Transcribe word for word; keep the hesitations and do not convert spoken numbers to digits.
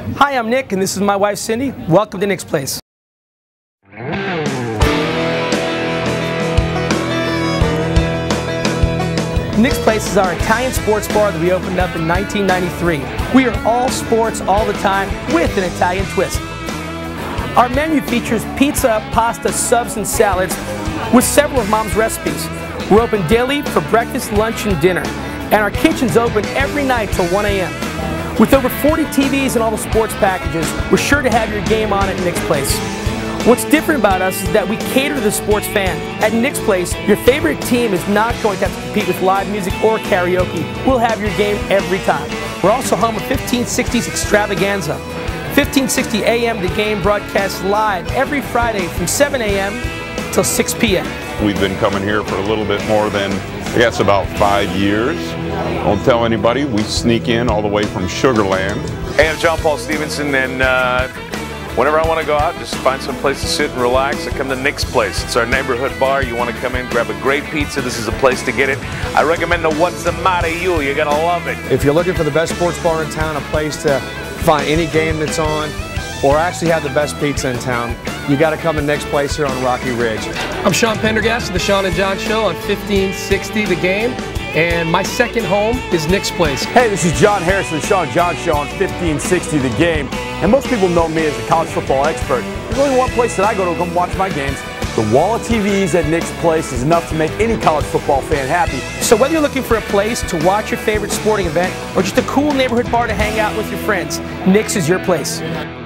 Hi, I'm Nick, and this is my wife, Cindy. Welcome to Nick's Place. Nick's Place is our Italian sports bar that we opened up in nineteen ninety-three. We are all sports all the time with an Italian twist. Our menu features pizza, pasta, subs, and salads with several of Mom's recipes. We're open daily for breakfast, lunch, and dinner. And our kitchen's open every night till one A M With over forty T Vs and all the sports packages, we're sure to have your game on at Nick's Place. What's different about us is that we cater to the sports fan. At Nick's Place, your favorite team is not going to have to compete with live music or karaoke. We'll have your game every time. We're also home of fifteen sixties Extravaganza. fifteen sixty A M The Game broadcasts live every Friday from seven A M till six P M We've been coming here for a little bit more than, I guess, about five years. Don't tell anybody, we sneak in all the way from Sugar Land. Hey, I'm John Paul Stevenson, and uh, whenever I want to go out, just find some place to sit and relax, I come to Nick's Place. It's our neighborhood bar. You want to come in, grab a great pizza, this is a place to get it. I recommend the What's the Matter You, you're going to love it. If you're looking for the best sports bar in town, a place to find any game that's on, or actually have the best pizza in town, you got to come to Nick's Place here on Rocky Ridge. I'm Sean Pendergast of the Sean and John Show on fifteen sixty The Game, and my second home is Nick's Place. Hey, this is John Harris of the Sean and John Show on fifteen sixty The Game, and most people know me as a college football expert. There's only one place that I go to come watch my games. The wall of T Vs at Nick's Place is enough to make any college football fan happy. So whether you're looking for a place to watch your favorite sporting event or just a cool neighborhood bar to hang out with your friends, Nick's is your place.